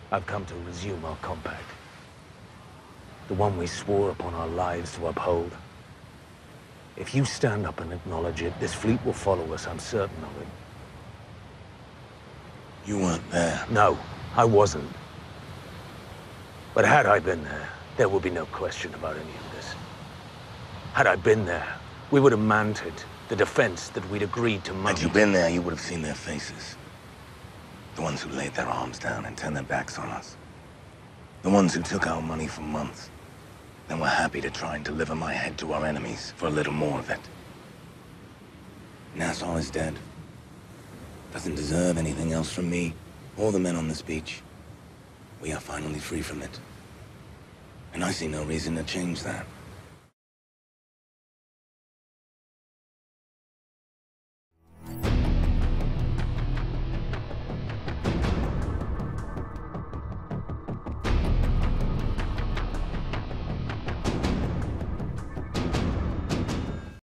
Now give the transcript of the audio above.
I've come to resume our compact. The one we swore upon our lives to uphold. If you stand up and acknowledge it, this fleet will follow us, I'm certain of it. You weren't there. No, I wasn't. But had I been there, there would be no question about any of this. Had I been there, we would have mounted the defense that we'd agreed to mount. Had you been there, you would have seen their faces. The ones who laid their arms down and turned their backs on us. The ones who took our money for months, then were happy to try and deliver my head to our enemies for a little more of it. Nassau is dead. Doesn't deserve anything else from me, or the men on this beach. We are finally free from it. And I see no reason to change that.